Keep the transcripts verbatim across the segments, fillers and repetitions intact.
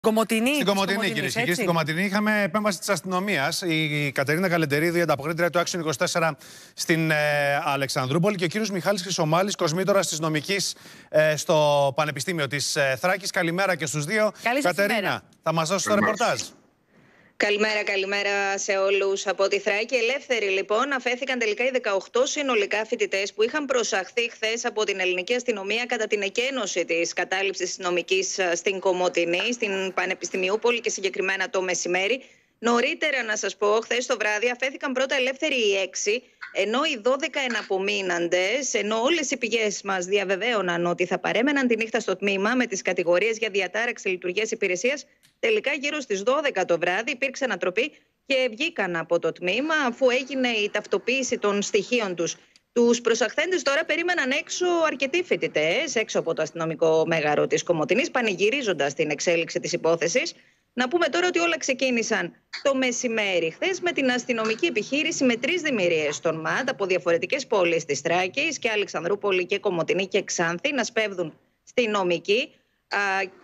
Κομοτηνή, στην Κομοτηνή, κυρίε και κύριοι. Στην Κομοτηνή είχαμε επέμβαση της αστυνομίας. Η Κατερίνα Καλεντερίδη, η ανταποκρίτρια του Action είκοσι τέσσερα στην ε, Αλεξανδρούπολη, και ο κύριος Μιχάλης Χρυσομάλης, κοσμήτορας της νομικής ε, στο Πανεπιστήμιο της ε, Θράκης. Καλημέρα και στους δύο. Καλή Κατερίνα, ημέρα. θα μας δώσεις το ρεπορτάζ. Καλημέρα, καλημέρα σε όλους από τη Θράκη. Ελεύθεροι λοιπόν αφέθηκαν τελικά οι δεκαοκτώ συνολικά φοιτητές που είχαν προσαχθεί χθες από την ελληνική αστυνομία κατά την εκένωση της κατάληψης νομικής στην Κομοτηνή, στην Πανεπιστημιούπολη και συγκεκριμένα το μεσημέρι. Νωρίτερα, να σας πω, χθες το βράδυ αφέθηκαν πρώτα ελεύθεροι οι έξι, ενώ οι δώδεκα εναπομείναντες, ενώ όλες οι πηγές μας διαβεβαίωναν ότι θα παρέμεναν τη νύχτα στο τμήμα με τις κατηγορίες για διατάραξη λειτουργίας υπηρεσίας, τελικά γύρω στις δώδεκα το βράδυ υπήρξε ανατροπή και βγήκαν από το τμήμα αφού έγινε η ταυτοποίηση των στοιχείων τους. Τους προσαχθέντες τώρα περίμεναν έξω αρκετοί φοιτητές, έξω από το αστυνομικό μέγαρο της Κομοτηνής, πανηγυρίζοντας την εξέλιξη της υπόθεσης. Να πούμε τώρα ότι όλα ξεκίνησαν το μεσημέρι χθες με την αστυνομική επιχείρηση με τρεις δημιουργίες των ΜΑΤ από διαφορετικές πόλεις της Θράκης, και Αλεξανδρούπολη και Κομοτηνή και Ξάνθη, να σπέβδουν στη νομική. Α,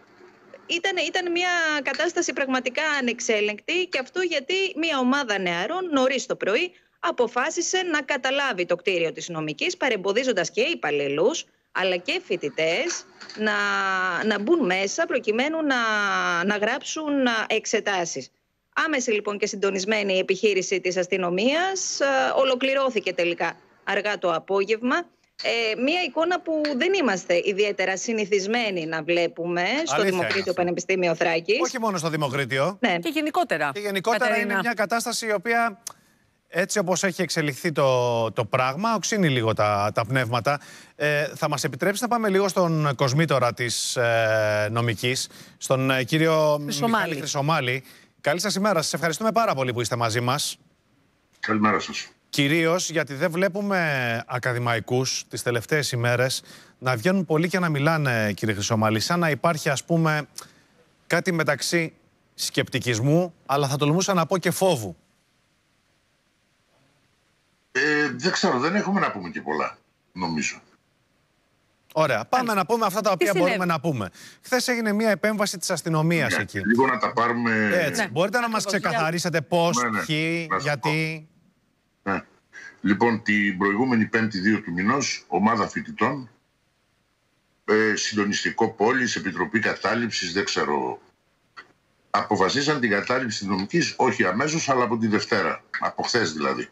ήταν, ήταν μια κατάσταση πραγματικά ανεξέλεγκτη, και αυτό γιατί μια ομάδα νεαρών νωρίς το πρωί αποφάσισε να καταλάβει το κτίριο της νομικής, παρεμποδίζοντας και υπαλλήλους αλλά και φοιτητές να, να μπουν μέσα προκειμένου να, να γράψουν εξετάσεις. Άμεση λοιπόν και συντονισμένη η επιχείρηση της αστυνομίας ολοκληρώθηκε τελικά αργά το απόγευμα. Ε, μία εικόνα που δεν είμαστε ιδιαίτερα συνηθισμένοι να βλέπουμε στο Δημοκρίτιο Πανεπιστήμιο Θράκης. Όχι μόνο στο Δημοκρίτιο. Ναι. Και γενικότερα. Και γενικότερα Κατερίνα. Είναι μια κατάσταση η οποία, έτσι όπως έχει εξελιχθεί το, το πράγμα, οξύνει λίγο τα, τα πνεύματα. Ε, θα μας επιτρέψει να πάμε λίγο στον κοσμήτορα της ε, νομικής, στον ε, κύριο Μιχάλη Χρυσομάλη. Καλή σας ημέρα. Σας ευχαριστούμε πάρα πολύ που είστε μαζί μας. Καλημέρα σας. Κυρίως γιατί δεν βλέπουμε ακαδημαϊκούς τις τελευταίες ημέρες να βγαίνουν πολύ και να μιλάνε, κύριε Χρυσομάλη, σαν να υπάρχει, ας πούμε, κάτι μεταξύ σκεπτικισμού, αλλά θα τολμούσα να πω και φόβου. Ε, δεν ξέρω, δεν έχουμε να πούμε και πολλά, νομίζω. Ωραία, πάμε να πούμε αυτά τα οποία μπορούμε να πούμε. Χθες έγινε μια επέμβαση της αστυνομίας ναι, εκεί. Λίγο να τα πάρουμε... Έτσι, ναι. Μπορείτε να μας ξεκαθαρίσετε πώς, ναι, ναι, ποιοι, γιατί... Ναι. Λοιπόν, την προηγούμενη πέμπτη δύο του μηνός, ομάδα φοιτητών, ε, συντονιστικό πόλης, επιτροπή κατάληψης, δεν ξέρω, αποφασίσαν την κατάληψη της νομικής, όχι αμέσως, αλλά από τη Δευτέρα, από χθες δηλαδή.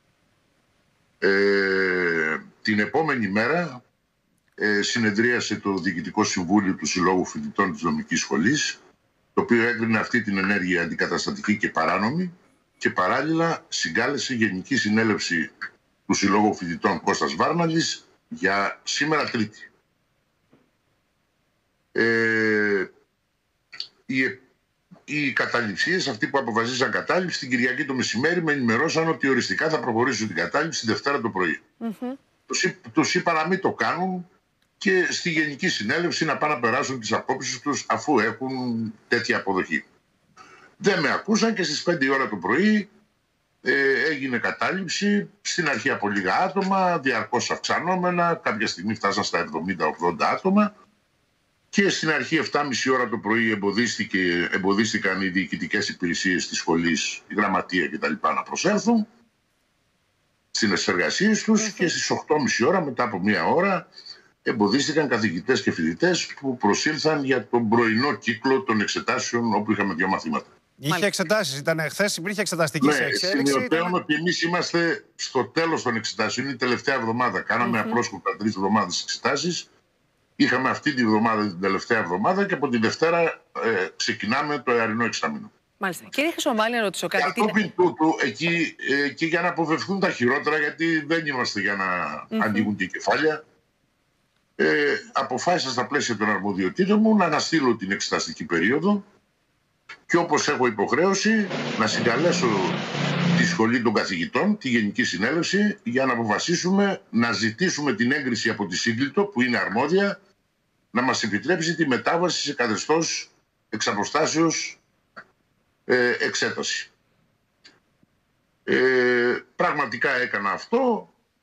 Ε, την επόμενη μέρα ε, συνεδρίασε το Διοικητικό Συμβούλιο του Συλλόγου Φοιτητών της Νομικής Σχολής, το οποίο έκρινε αυτή την ενέργεια αντικαταστατική και παράνομη, και παράλληλα συγκάλεσε Γενική Συνέλευση του Συλλόγου Φοιτητών Κώστας Βάρναλης για σήμερα Τρίτη. Ε, οι, οι καταληψίες, αυτοί που αποφασίσαν κατάληψη, την Κυριακή το μεσημέρι με ενημερώσαν ότι οριστικά θα προχωρήσουν την κατάληψη τη Δευτέρα το πρωί. Mm-hmm. Τους, τους είπα να μην το κάνουν και στη Γενική Συνέλευση να πάνε να περάσουν τις απόψεις τους αφού έχουν τέτοια αποδοχή. Δεν με ακούσαν και στις πέντε η ώρα το πρωί ε, έγινε κατάληψη, στην αρχή από λίγα άτομα, διαρκώς αυξανόμενα, κάποια στιγμή φτάσαν στα εβδομήντα ογδόντα άτομα, και στην αρχή εφτά και μισή ώρα το πρωί εμποδίστηκε, εμποδίστηκαν οι διοικητικές υπηρεσίες της σχολής, η γραμματεία κτλ. Να προσέλθουν στις εργασίες τους, και στις οκτώ και μισή ώρα, μετά από μία ώρα, εμποδίστηκαν καθηγητές και φοιτητές που προσήλθαν για τον πρωινό κύκλο των εξετάσεων, όπου είχαμε δύο μαθήματα. Είχε εξετάσεις, ήταν χθες, υπήρχε εξεταστική ναι, εξέλιξη. Σημειωτέων ήταν... ότι εμείς είμαστε στο τέλος των εξετάσεων, είναι η τελευταία εβδομάδα. Κάναμε mm-hmm. απρόσκοπτα τρεις εβδομάδες εξετάσεις. Είχαμε αυτή τη εβδομάδα, την τελευταία εβδομάδα, και από τη Δευτέρα ε, ξεκινάμε το εαρινό εξάμηνο. Μάλιστα. Κύριε Χρυσομάλη, να ρωτήσω κάτι. Κατόπιν τούτου, εκεί ε, και για να αποφευθούν τα χειρότερα, γιατί δεν είμαστε για να mm-hmm. ανοίγουν και κεφάλια, ε, αποφάσισα στα πλαίσια των αρμοδιοτήτων μου να αναστείλω την εξεταστική περίοδο, και όπως έχω υποχρέωση να συγκαλέσω τη Σχολή των Καθηγητών, τη Γενική Συνέλευση, για να αποφασίσουμε να ζητήσουμε την έγκριση από τη Σύγκλιτο, που είναι αρμόδια, να μας επιτρέψει τη μετάβαση σε καθεστώς εξ αποστάσεως ε, εξέταση. Ε, πραγματικά έκανα αυτό.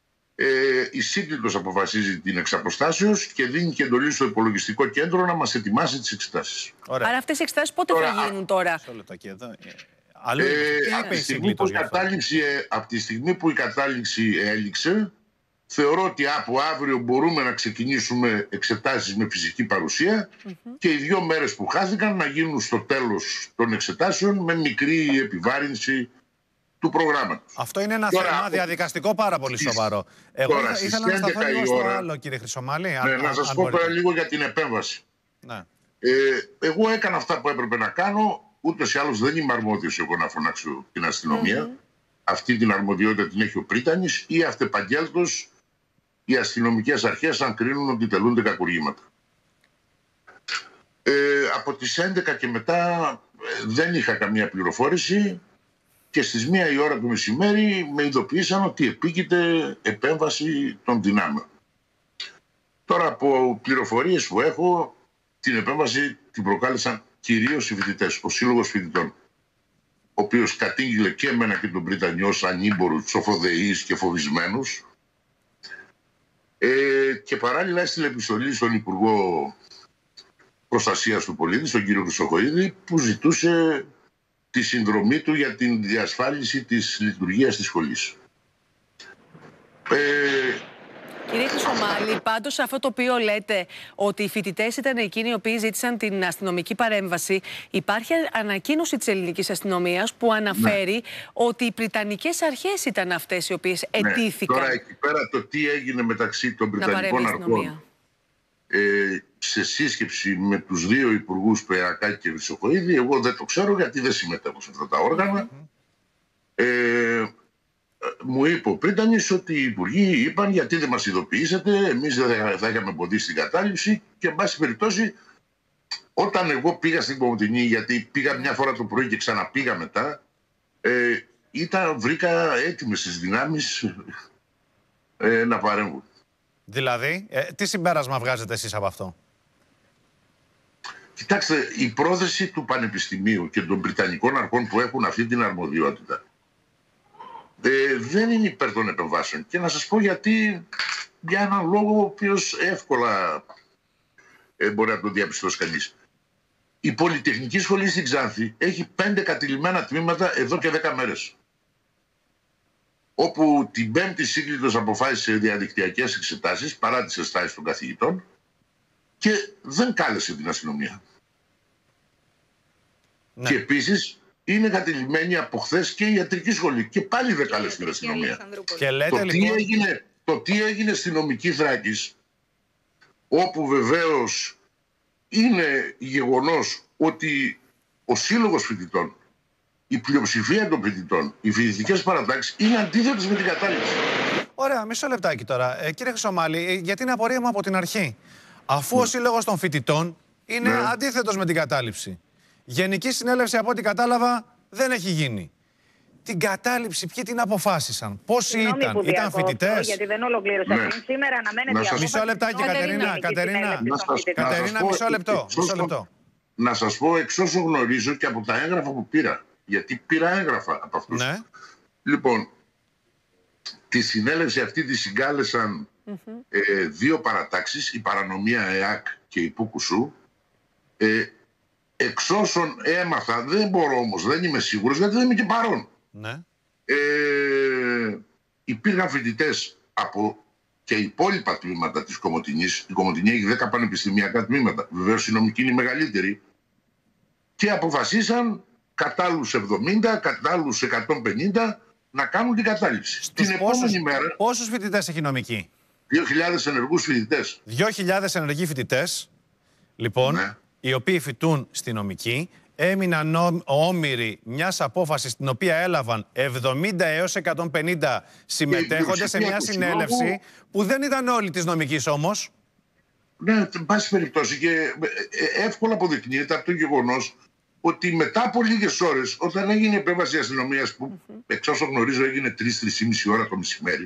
Ε, η Σύγκλιτος αποφασίζει την εξαποστάσεως και δίνει και εντολή στο υπολογιστικό κέντρο να μας ετοιμάσει τις εξετάσεις. Ωραία. Άρα αυτές οι εξετάσεις πότε τώρα, θα γίνουν τώρα? Αλλού, ε, από, τη στιγμή που η κατάληξη, από τη στιγμή που η κατάληξη έληξε, θεωρώ ότι από αύριο μπορούμε να ξεκινήσουμε εξετάσεις με φυσική παρουσία mm-hmm. και οι δύο μέρες που χάθηκαν να γίνουν στο τέλος των εξετάσεων με μικρή επιβάρυνση του προγράμματος. Αυτό είναι ένα τώρα, θέμα διαδικαστικό πάρα πολύ στις, σοβαρό. Εγώ τώρα, ήθελα να σταθώ λίγο στο άλλο, κύριε Χρυσομάλη. Ναι, αν, να σας αν πω μπορείτε. τώρα λίγο για την επέμβαση. Ναι. Ε, εγώ έκανα αυτά που έπρεπε να κάνω. Ούτως ή άλλως δεν είμαι αρμόδιος εγώ να φωνάξω την αστυνομία. Mm-hmm. Αυτή την αρμοδιότητα την έχει ο Πρίτανης ή αυτεπαγγέλτος οι αστυνομικές αρχές αν κρίνουν ότι τελούνται κακουργήματα. Ε, από τις έντεκα και μετά ε, δεν είχα καμία πληροφόρηση και στις μία η ώρα του μεσημέρι με ειδοποίησαν ότι επίκειται επέμβαση των δυνάμεων. Τώρα από πληροφορίες που έχω, την επέμβαση την προκάλεσαν κυρίως οι φοιτητές, ο Σύλλογος Φοιτητών, ο οποίος κατήγγειλε και εμένα και τον Πρίτανη ως ανήμπορους, ψοφοδεείς και φοβισμένους. Ε, και παράλληλα έστειλε επιστολή στον Υπουργό Προστασίας του Πολίτη, τον κύριο Χρυσοχοΐδη, που ζητούσε τη συνδρομή του για την διασφάλιση της λειτουργίας της σχολής. Ε, Κύριε Χρυσομάλη, πάντως αυτό το οποίο λέτε ότι οι φοιτητές ήταν εκείνοι οι οποίοι ζήτησαν την αστυνομική παρέμβαση, υπάρχει ανακοίνωση της ελληνικής αστυνομίας που αναφέρει ναι. ότι οι πριτανικές αρχές ήταν αυτές οι οποίες ναι. αιτήθηκαν. Τώρα εκεί πέρα το τι έγινε μεταξύ των πριτανικών αρχών ε, σε σύσκεψη με τους δύο υπουργούς Περακάκη και Χρυσοχοΐδη, εγώ δεν το ξέρω γιατί δεν συμμετέχω σε αυτά τα όργανα. Mm-hmm. ε, Μου είπε ο Πρίτανης ότι οι υπουργοί είπαν γιατί δεν μας ειδοποιήσατε, εμείς δεν θα είχαμε εμποδίσει την κατάληψη και εν πάση περιπτώσει όταν εγώ πήγα στην Κομοτηνή, γιατί πήγα μια φορά το πρωί και ξαναπήγα μετά, ε, ήταν, βρήκα έτοιμες τις δυνάμεις ε, να παρέμβουν. Δηλαδή, ε, τι συμπέρασμα βγάζετε εσείς από αυτό? Κοιτάξτε, η πρόθεση του Πανεπιστημίου και των Βρυτανικών αρχών που έχουν αυτή την αρμοδιότητα Ε, δεν είναι υπέρ των επεμβάσεων. Και να σας πω γιατί, για έναν λόγο ο οποίος εύκολα ε, μπορεί να το διαπιστώσει κανείς. Η Πολυτεχνική Σχολή στην Ξάνθη έχει πέντε κατηλημένα τμήματα εδώ και δέκα μέρες. Όπου την Πέμπτη Σύγκλιτος αποφάσισε διαδικτυακές εξετάσεις παρά τις αισθάσεις των καθηγητών και δεν κάλεσε την αστυνομία. Ναι. Και επίσης είναι κατηλημμένη από χθες και η ιατρική σχολή. Και πάλι δεν κάλεσε την αστυνομία. Και λέτε, το, τι λοιπόν... έγινε, το τι έγινε στη νομική Θράκης, όπου βεβαίως είναι γεγονός ότι ο Σύλλογος Φοιτητών, η πλειοψηφία των φοιτητών, οι φοιτητικές παρατάξεις είναι αντίθετες με την κατάληψη. Ωραία, μισό λεπτάκι τώρα. Ε, κύριε Χρυσομάλη, γιατί είναι απορία μου από την αρχή. Αφού ναι. ο Σύλλογος των Φοιτητών είναι ναι. αντίθετος με την κατάληψη. Γενική συνέλευση, από ό,τι κατάλαβα, δεν έχει γίνει. Την κατάληψη, ποιοι την αποφάσισαν, πόσοι ήταν, ήταν φοιτητές? Γιατί δεν ολοκλήρωσα. Ναι. Σήμερα αναμένεται η απόφαση. Μισό λεπτάκι, Κατερίνα. Κατερίνα, Κατερίνα, μισό λεπτό. Μισό λεπτό. Να σας πω εξ όσο γνωρίζω και από τα έγγραφα που πήρα. Γιατί πήρα έγγραφα από αυτούς. Ναι. Λοιπόν, τη συνέλευση αυτή τη συγκάλεσαν mm-hmm. ε, δύο παρατάξεις, η Παρανομία ΕΑΚ και η Πούκουσου. Ε, Εξ όσων έμαθα, δεν μπορώ όμως, δεν είμαι σίγουρος, γιατί δεν είμαι και παρόν. Ναι. Ε, υπήρχαν φοιτητές από και υπόλοιπα τμήματα της Κομοτηνής. Η Κομοτηνή έχει δέκα πανεπιστημιακά τμήματα. Βεβαίως η νομική είναι η μεγαλύτερη. Και αποφασίσαν κατά άλλους εβδομήντα, κατά άλλους εκατόν πενήντα να κάνουν την κατάληψη. Στους την πόσους, επόμενη μέρα... Πόσους φοιτητές έχει νομική? δύο χιλιάδες ενεργούς φοιτητές. δύο χιλιάδες ενεργοί φοιτητές, λοιπόν... Ναι. οι οποίοι φοιτούν στη νομική, έμειναν όμοιροι μιας απόφασης την οποία έλαβαν εβδομήντα έως εκατόν πενήντα συμμετέχοντες σε μια συνέλευση λόγου... που δεν ήταν όλοι της νομικής όμως. Ναι, εν πάση περιπτώσει και εύκολα αποδεικνύεται από το γεγονός ότι μετά από λίγες ώρες, όταν έγινε επέμβαση αστυνομίας που mm-hmm. εξ όσο γνωρίζω έγινε τρεις με τρεις και μισή ώρα το μεσημέρι,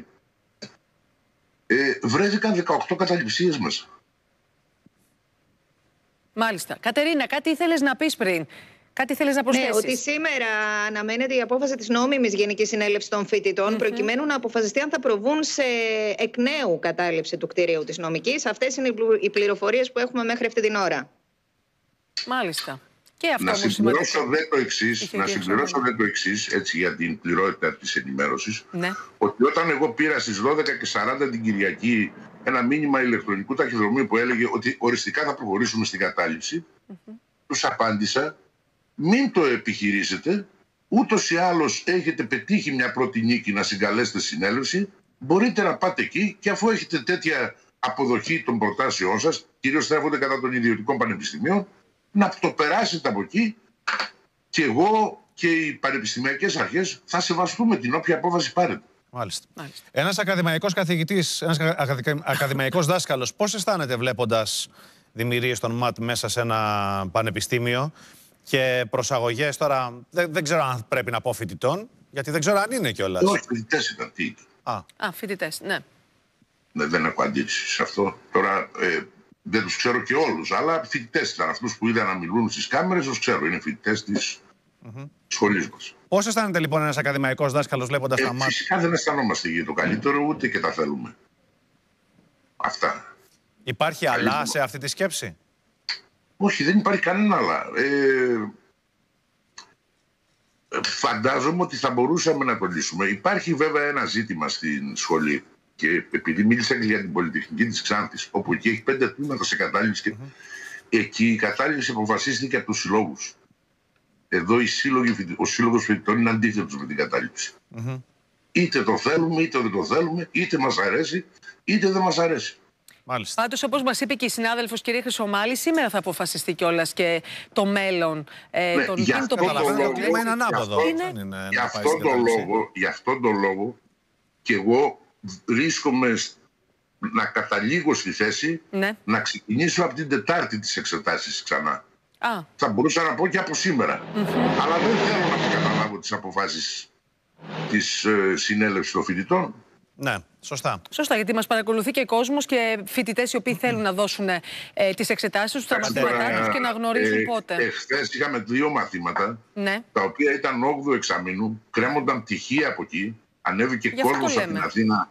ε, βρέθηκαν δεκαοκτώ καταληψίες μέσα. Μάλιστα. Κατερίνα, κάτι ήθελες να πεις πριν. Κάτι θέλεις να προσθέσεις? Ναι, ότι σήμερα αναμένεται η απόφαση της νόμιμης Γενικής Συνέλευσης των Φοιτητών mm-hmm. προκειμένου να αποφασιστεί αν θα προβούν σε εκ νέου κατάληψη του κτηρίου της νομικής. Αυτές είναι οι πληροφορίες που έχουμε μέχρι αυτή την ώρα. Μάλιστα. Και αυτό να συμπληρώσω δε το εξής, να συμπληρώσω δε το εξής, έτσι για την πληρότητα της ενημέρωσης, ναι. ότι όταν εγώ πήρα στις δώδεκα και σαράντα την Κυριακή ένα μήνυμα ηλεκτρονικού ταχυδρομείου που έλεγε ότι οριστικά θα προχωρήσουμε στην κατάληψη, mm-hmm. τους απάντησα, μην το επιχειρήσετε, ούτως ή άλλως έχετε πετύχει μια πρώτη νίκη να συγκαλέσετε συνέλευση, μπορείτε να πάτε εκεί και αφού έχετε τέτοια αποδοχή των προτάσεών σας, κυρίως στρέφονται κατά των ιδιωτικών πανεπιστημίων, να το περάσετε από εκεί και εγώ και οι πανεπιστημιακές αρχές θα σεβαστούμε την όποια απόφαση πάρετε. Μάλιστα. Μάλιστα. Ένας ακαδημαϊκός καθηγητής, ένας ακαδημαϊκός δάσκαλος, πώς αισθάνεται βλέποντας δημιουργίες των ΜΑΤ μέσα σε ένα πανεπιστήμιο και προσαγωγές τώρα, δεν, δεν ξέρω αν πρέπει να πω φοιτητών, γιατί δεν ξέρω αν είναι κιόλας. Όχι, φοιτητές ήταν, τι ήταν. Α, Α φοιτητές, ναι. ναι. Δεν έχω αντίρρηση σε αυτό. Τώρα ε, δεν τους ξέρω και όλους, αλλά φοιτητές ήταν. Αυτούς που είδα να μιλούν στις κάμερες, τους ξέρω. Είναι φοιτητές της mm-hmm. σχολής μας. Πώς αισθάνεται λοιπόν ένας ακαδημαϊκός δάσκαλος βλέποντας ε, τα ΜΑΤ? Φυσικά δεν αισθανόμαστε για το καλύτερο, ούτε και τα θέλουμε. Αυτά. Υπάρχει αλλά σε αυτή τη σκέψη? Όχι, δεν υπάρχει κανένα αλλά. Ε, φαντάζομαι ότι θα μπορούσαμε να το λύσουμε. Υπάρχει βέβαια ένα ζήτημα στην σχολή και επειδή μίλησα και για την Πολυτεχνική της Ξάνθης, όπου εκεί έχει πέντε τμήματα σε κατάληψη και mm-hmm. εκεί η κατάληψη αποφασίστηκε από τους συλλόγους. Εδώ οι σύλλογοι, ο σύλλογος φοιτητών είναι αντίθετος με την κατάληψη. Mm-hmm. Είτε το θέλουμε, είτε δεν το θέλουμε, είτε μας αρέσει, είτε δεν μας αρέσει. Μάλιστα. Πάντως, όπως μας είπε και η συνάδελφος κυρία Χρυσομάλη, σήμερα θα αποφασιστεί κιόλας και το μέλλον ε, ναι, των για αυτό το λόγο, είναι ανάποδο. Γι' αυτόν τον λόγο, γι' αυτόν τον λόγο και εγώ βρίσκομαι να καταλήγω στη θέση ναι. να ξεκινήσω από την Τετάρτη τις εξετάσεις ξανά. Α. Θα μπορούσα να πω και από σήμερα. Mm-hmm. Αλλά δεν θέλω να καταλάβω τις αποφάσεις της ε, συνέλευσης των φοιτητών. Ναι, σωστά. Σωστά, γιατί μας παρακολουθεί και κόσμος και φοιτητές οι οποίοι θέλουν να δώσουν ε, τις εξετάσεις τους, τα μαθήματά τους και να γνωρίζουν ε, πότε. Εχθές είχαμε δύο μαθήματα, ναι. τα οποία ήταν όγδοο εξαμήνου, κρέμονταν πτυχία από εκεί, ανέβηκε κόσμος από την Αθήνα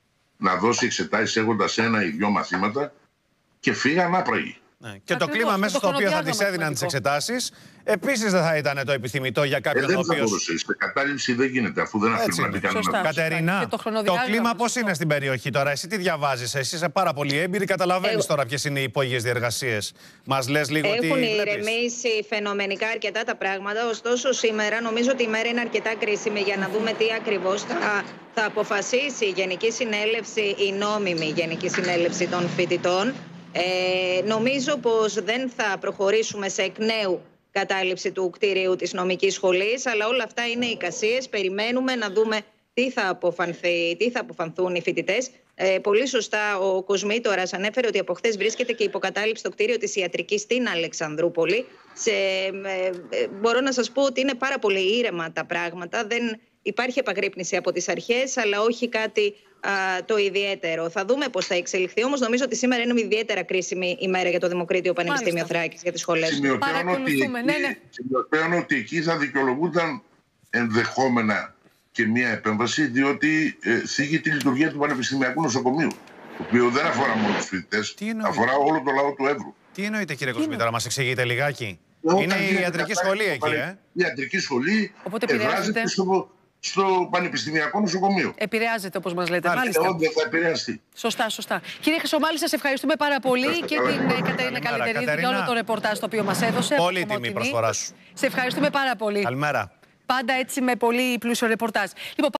να δώσει εξετάσεις έχοντας ένα ή δυο μαθήματα και φύγαν άπραγοι. Ναι. Και το κλίμα μέσα στο οποίο θα τις έδιναν τις εξετάσεις, επίσης δεν θα ήταν το επιθυμητό για κάποιον ε, ο οποίος... Δεν θα μπορούσε. Η κατάληψη δεν γίνεται αφού δεν αφήνουν να την κάνουν. Κατερίνα, το, το κλίμα πώς είναι στην περιοχή τώρα? Εσύ τι διαβάζεις? Εσύ είσαι πάρα πολύ έμπειρη, καταλαβαίνεις ε... τώρα ποιες είναι οι υπόγειες διεργασίες. Μας λες λίγο τι Έχουν βλέπεις? ηρεμήσει φαινομενικά αρκετά τα πράγματα, ωστόσο σήμερα νομίζω ότι η μέρα είναι αρκετά κρίσιμη για να δούμε τι ακριβώς θα, θα αποφασίσει η Γενική Συνέλευση, η νόμιμη Γενική Συνέλευση των Φοιτητών. Ε, νομίζω πως δεν θα προχωρήσουμε σε εκ νέου κατάληψη του κτηρίου της νομικής σχολής, αλλά όλα αυτά είναι εικασίες. Περιμένουμε να δούμε τι θα αποφανθεί, τι θα αποφανθούν οι φοιτητές. Ε, πολύ σωστά ο Κοσμήτορας ανέφερε ότι από χθες βρίσκεται και υποκατάληψη το κτίριο της Ιατρικής στην Αλεξανδρούπολη. Σε, ε, ε, μπορώ να σας πω ότι είναι πάρα πολύ ήρεμα τα πράγματα. Δεν υπάρχει επαγρύπνηση από τις αρχές, αλλά όχι κάτι α, το ιδιαίτερο. Θα δούμε πώς θα εξελιχθεί. Όμως νομίζω ότι σήμερα είναι ιδιαίτερα κρίσιμη ημέρα για το Δημοκρίτιο Πανεπιστήμιο Θράκης, για τις σχολές. Σημειωτέων ότι, ναι, ναι. ότι εκεί θα δικαιολογούνταν ενδεχόμενα και μια επέμβαση, διότι ε, θίγει τη λειτουργία του Πανεπιστημιακού Νοσοκομείου, το οποίο δεν αφορά μόνο τους φοιτητές, αφορά όλο το λαό του Εύρου. Τι εννοείται, κύριε Κοσμήτωρα, μας εξηγείτε λιγάκι? Είναι η ιατρική σχολή εκεί, ε? Η ιατρική σχολή εδράζεται στο, στο Πανεπιστημιακό Νοσοκομείο. Επηρεάζεται, όπως μας λέτε. Μάλιστα. Μάλιστα. Θα επηρεαστεί. Σωστά, σωστά. Κύριε Χρυσομάλη, σας ευχαριστούμε πάρα πολύ και την Κατερίνα Καλυτερίδη για όλο το ρεπορτάζ το οποίο μας έδωσε. Πολύ τιμή προσφορά σου. Σε ευχαριστούμε πάρα πολύ. Καλημέρα. Πάντα έτσι με πολύ πλούσιο ρεπορτάζ. Λοιπόν,